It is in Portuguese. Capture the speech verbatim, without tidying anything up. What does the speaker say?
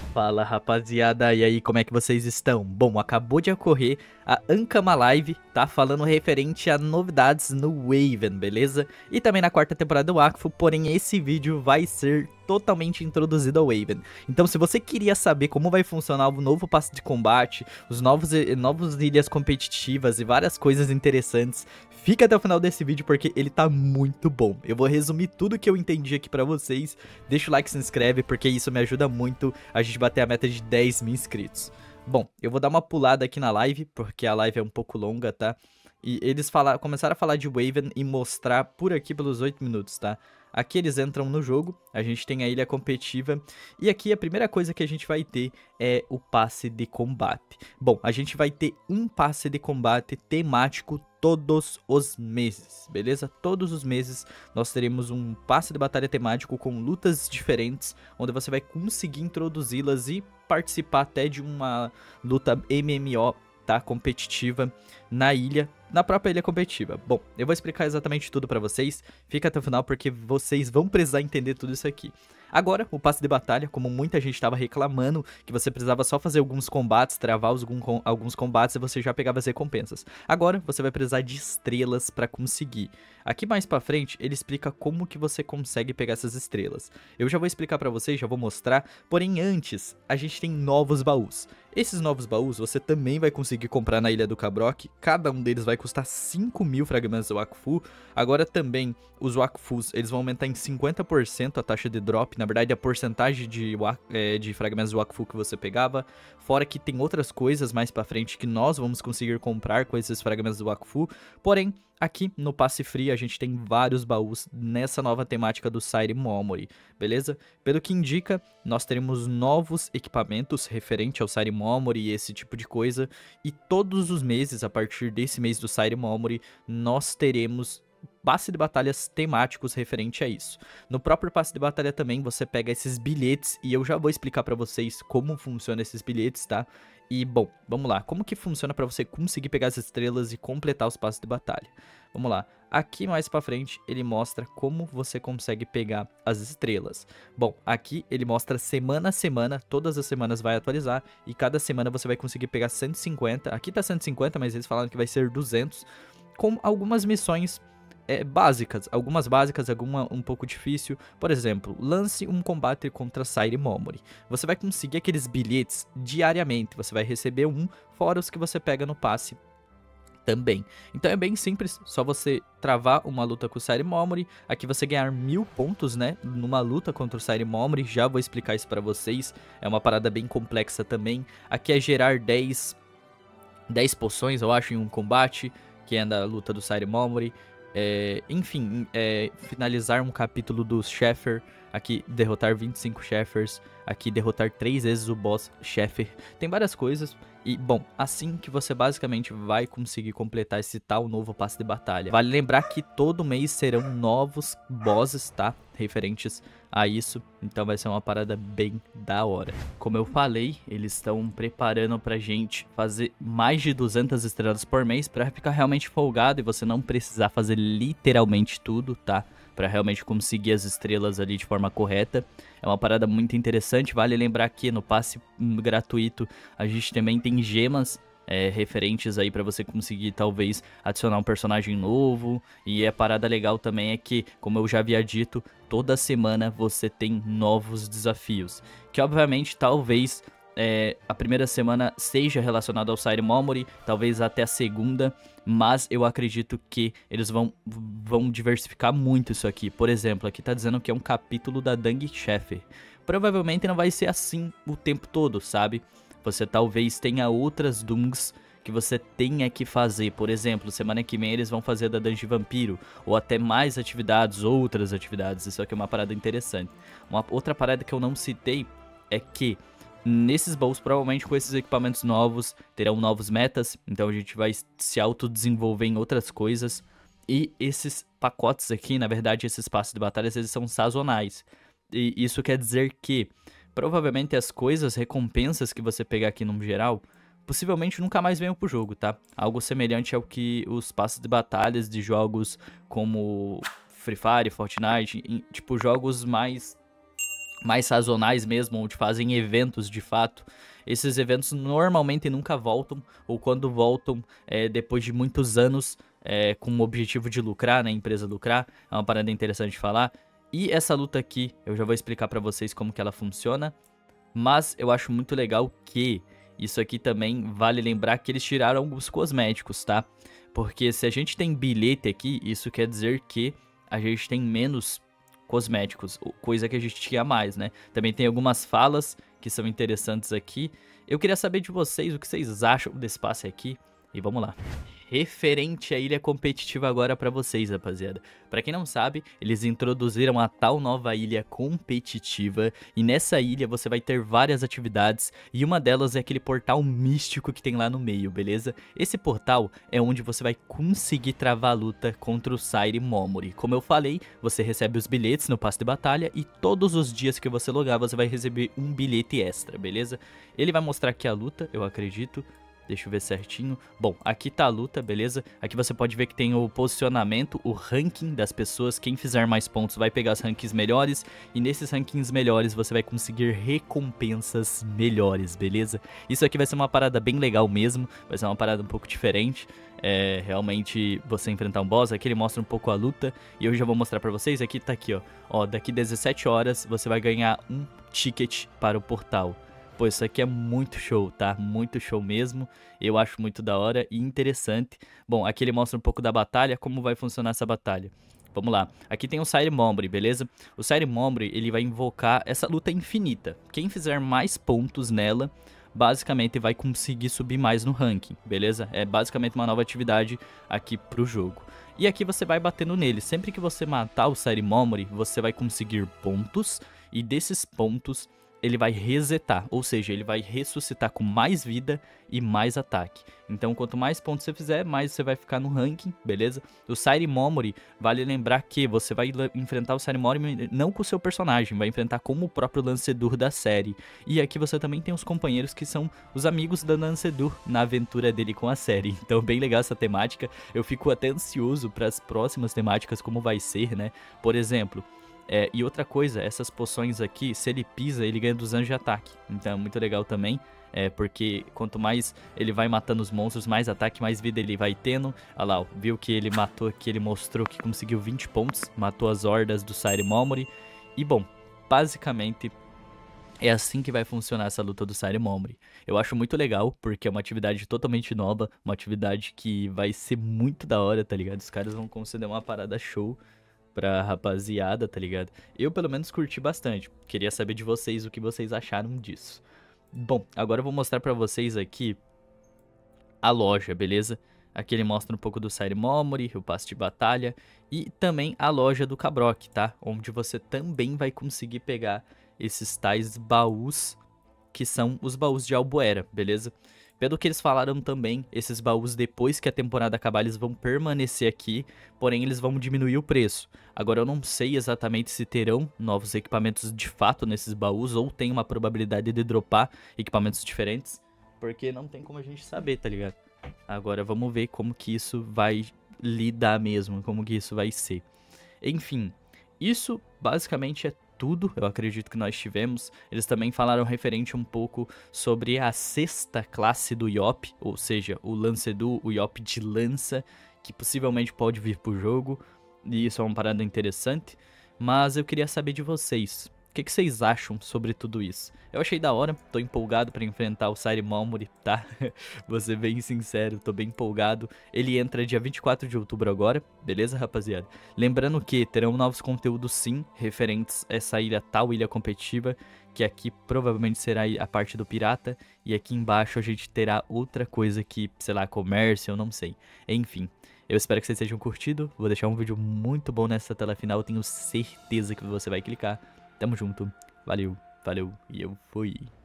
Fala rapaziada, e aí como é que vocês estão? Bom, acabou de ocorrer a Ankama Live, tá falando referente a novidades no Waven, beleza? E também na quarta temporada do Akfu, porém esse vídeo vai ser totalmente introduzido ao Waven. Então se você queria saber como vai funcionar o novo passe de combate, os novos, novos ilhas competitivas e várias coisas interessantes, fica até o final desse vídeo porque ele tá muito bom. Eu vou resumir tudo que eu entendi aqui pra vocês. Deixa o like, se inscreve porque isso me ajuda muito a gente bater a meta de dez mil inscritos. Bom, eu vou dar uma pulada aqui na live porque a live é um pouco longa, tá? E eles falaram, começaram a falar de Waven e mostrar por aqui pelos oito minutos, tá? Aqui eles entram no jogo, a gente tem a ilha competitiva e aqui a primeira coisa que a gente vai ter é o passe de combate. Bom, a gente vai ter um passe de combate temático todos os meses, beleza? Todos os meses nós teremos um passe de batalha temático com lutas diferentes, onde você vai conseguir introduzi-las e participar até de uma luta M M O, tá? Competitiva na ilha, na própria ilha competitiva. Bom, eu vou explicar exatamente tudo pra vocês, fica até o final porque vocês vão precisar entender tudo isso aqui. Agora, o passe de batalha, como muita gente estava reclamando, que você precisava só fazer alguns combates, travar os, alguns combates e você já pegava as recompensas. Agora, você vai precisar de estrelas para conseguir. Aqui mais pra frente, ele explica como que você consegue pegar essas estrelas. Eu já vou explicar pra vocês, já vou mostrar, porém antes, a gente tem novos baús. Esses novos baús você também vai conseguir comprar na Ilha do Cabrok, cada um deles vai custar cinco mil fragmentos do Wakfu. Agora também, os Wakfus, eles vão aumentar em cinquenta por cento a taxa de drop, na verdade a porcentagem de, é, de fragmentos do Wakfu que você pegava. Fora que tem outras coisas mais pra frente que nós vamos conseguir comprar com esses fragmentos do Wakfu, porém, aqui no passe free a gente tem vários baús nessa nova temática do Sairi Momori, beleza? Pelo que indica, nós teremos novos equipamentos referente ao Sairi Momori e esse tipo de coisa. E todos os meses, a partir desse mês do Sairi Momori, nós teremos passe de batalhas temáticos referente a isso. No próprio passe de batalha também você pega esses bilhetes e eu já vou explicar pra vocês como funcionam esses bilhetes, tá? E bom, vamos lá, como que funciona pra você conseguir pegar as estrelas e completar os passes de batalha? Vamos lá, aqui mais pra frente ele mostra como você consegue pegar as estrelas. Bom, aqui ele mostra semana a semana, todas as semanas vai atualizar e cada semana você vai conseguir pegar cento e cinquenta, aqui tá cento e cinquenta, mas eles falaram que vai ser duzentos, com algumas missões É, básicas, algumas básicas, alguma um pouco difícil. Por exemplo, lance um combate contra Sairi Momori. Você vai conseguir aqueles bilhetes diariamente, você vai receber um, fora os que você pega no passe também. Então é bem simples, só você travar uma luta com o Sairi Momori, aqui você ganhar mil pontos, né, numa luta contra o Sairi Momori, já vou explicar isso pra vocês, é uma parada bem complexa também. Aqui é gerar dez, dez poções, eu acho, em um combate, que é da luta do Sairi Momori. É, enfim, é, finalizar um capítulo do Sheffer, aqui derrotar vinte e cinco Sheffers, aqui derrotar três vezes o boss Sheffer, tem várias coisas. E bom, assim que você basicamente vai conseguir completar esse tal novo passe de batalha. Vale lembrar que todo mês serão novos bosses, tá? Referentes a isso, então vai ser uma parada bem da hora. Como eu falei, eles estão preparando pra gente fazer mais de duzentas estrelas por mês pra ficar realmente folgado e você não precisar fazer literalmente tudo, tá? Pra realmente conseguir as estrelas ali de forma correta. É uma parada muito interessante, vale lembrar que no passe gratuito a gente também tem gemas É, referentes aí pra você conseguir talvez adicionar um personagem novo. E a parada legal também é que, como eu já havia dito, toda semana você tem novos desafios, que obviamente talvez é, a primeira semana seja relacionada ao Sairi Momori, talvez até a segunda, mas eu acredito que eles vão, vão diversificar muito isso aqui. Por exemplo, aqui tá dizendo que é um capítulo da Dang Sheffer. Provavelmente não vai ser assim o tempo todo, sabe? Você talvez tenha outras Dungs que você tenha que fazer. Por exemplo, semana que vem eles vão fazer da Dungeon Vampiro, ou até mais atividades, outras atividades. Isso aqui é uma parada interessante. Uma outra parada que eu não citei é que nesses baús, provavelmente com esses equipamentos novos, terão novos metas. Então a gente vai se autodesenvolver em outras coisas. E esses pacotes aqui, na verdade, esses passos de batalhas, eles são sazonais. E isso quer dizer que provavelmente as coisas, recompensas que você pegar aqui no geral, possivelmente nunca mais venham pro jogo, tá? Algo semelhante ao que os passos de batalhas de jogos como Free Fire, Fortnite, em, tipo jogos mais mais sazonais mesmo, onde fazem eventos de fato. Esses eventos normalmente nunca voltam, ou quando voltam é depois de muitos anos, é, com o objetivo de lucrar, né, a empresa lucrar. É uma parada interessante de falar. E essa luta aqui, eu já vou explicar pra vocês como que ela funciona, mas eu acho muito legal que isso aqui também vale lembrar que eles tiraram alguns cosméticos, tá? Porque se a gente tem bilhete aqui, isso quer dizer que a gente tem menos cosméticos, coisa que a gente tinha mais, né? Também tem algumas falas que são interessantes aqui. Eu queria saber de vocês o que vocês acham desse passe aqui e vamos lá. Referente à ilha competitiva agora pra vocês, rapaziada. Pra quem não sabe, eles introduziram a tal nova ilha competitiva e nessa ilha você vai ter várias atividades e uma delas é aquele portal místico que tem lá no meio, beleza? Esse portal é onde você vai conseguir travar a luta contra o Sairi Momori. Como eu falei, você recebe os bilhetes no passe de batalha e todos os dias que você logar você vai receber um bilhete extra, beleza? Ele vai mostrar aqui a luta, eu acredito. Deixa eu ver certinho. Bom, aqui tá a luta, beleza? Aqui você pode ver que tem o posicionamento, o ranking das pessoas. Quem fizer mais pontos vai pegar os rankings melhores. E nesses rankings melhores você vai conseguir recompensas melhores, beleza? Isso aqui vai ser uma parada bem legal mesmo. Vai ser uma parada um pouco diferente. É, realmente você enfrentar um boss. Aqui ele mostra um pouco a luta. E eu já vou mostrar pra vocês. Aqui tá aqui, ó. Ó, daqui dezessete horas você vai ganhar um ticket para o portal. Pô, isso aqui é muito show, tá? Muito show mesmo. Eu acho muito da hora e interessante. Bom, aqui ele mostra um pouco da batalha, como vai funcionar essa batalha. Vamos lá. Aqui tem o Sairi Momori, beleza? O Sairi Momori, ele vai invocar essa luta infinita. Quem fizer mais pontos nela, basicamente vai conseguir subir mais no ranking, beleza? É basicamente uma nova atividade aqui pro jogo. E aqui você vai batendo nele. Sempre que você matar o Sairi Momori, você vai conseguir pontos. E desses pontos ele vai resetar, ou seja, ele vai ressuscitar com mais vida e mais ataque. Então, quanto mais pontos você fizer, mais você vai ficar no ranking, beleza? O Sairi Momori, vale lembrar que você vai enfrentar o Sairi Momori não com o seu personagem, vai enfrentar como o próprio Lancedor da série. E aqui você também tem os companheiros que são os amigos da Lancedor na aventura dele com a série. Então, bem legal essa temática. Eu fico até ansioso para as próximas temáticas, como vai ser, né? Por exemplo... É, e outra coisa, essas poções aqui, se ele pisa, ele ganha dos anos de ataque. Então é muito legal também, é, porque quanto mais ele vai matando os monstros, mais ataque, mais vida ele vai tendo. Olha lá, ó, viu que ele matou aqui, ele mostrou que conseguiu vinte pontos, matou as hordas do Sairi Momori. E bom, basicamente é assim que vai funcionar essa luta do Sairi Momori. Eu acho muito legal, porque é uma atividade totalmente nova, uma atividade que vai ser muito da hora, tá ligado? Os caras vão conceder uma parada show pra rapaziada, tá ligado? Eu pelo menos curti bastante. Queria saber de vocês o que vocês acharam disso. Bom, agora eu vou mostrar pra vocês aqui a loja, beleza? Aqui ele mostra um pouco do Sairi Momori, o passe de batalha e também a loja do Cabrok, tá? Onde você também vai conseguir pegar esses tais baús que são os baús de Albuera, beleza? Pelo que eles falaram também, esses baús depois que a temporada acabar eles vão permanecer aqui, porém eles vão diminuir o preço. Agora eu não sei exatamente se terão novos equipamentos de fato nesses baús ou tem uma probabilidade de dropar equipamentos diferentes, porque não tem como a gente saber, tá ligado? Agora vamos ver como que isso vai lidar mesmo, como que isso vai ser. Enfim, isso basicamente é tudo, eu acredito que nós tivemos. Eles também falaram referente um pouco sobre a sexta classe do Yop, ou seja, o Lancedor, o Yop de lança, que possivelmente pode vir pro jogo, e isso é uma parada interessante, mas eu queria saber de vocês. O que, que vocês acham sobre tudo isso? Eu achei da hora, tô empolgado pra enfrentar o Sairi Momori, tá? Vou ser bem sincero, tô bem empolgado. Ele entra dia vinte e quatro de outubro agora, beleza, rapaziada? Lembrando que terão novos conteúdos sim, referentes a essa ilha tal, ilha competitiva, que aqui provavelmente será a parte do pirata, e aqui embaixo a gente terá outra coisa que, sei lá, comércio, eu não sei. Enfim, eu espero que vocês tenham curtido, vou deixar um vídeo muito bom nessa tela final, tenho certeza que você vai clicar. Tamo junto, valeu, valeu e eu fui.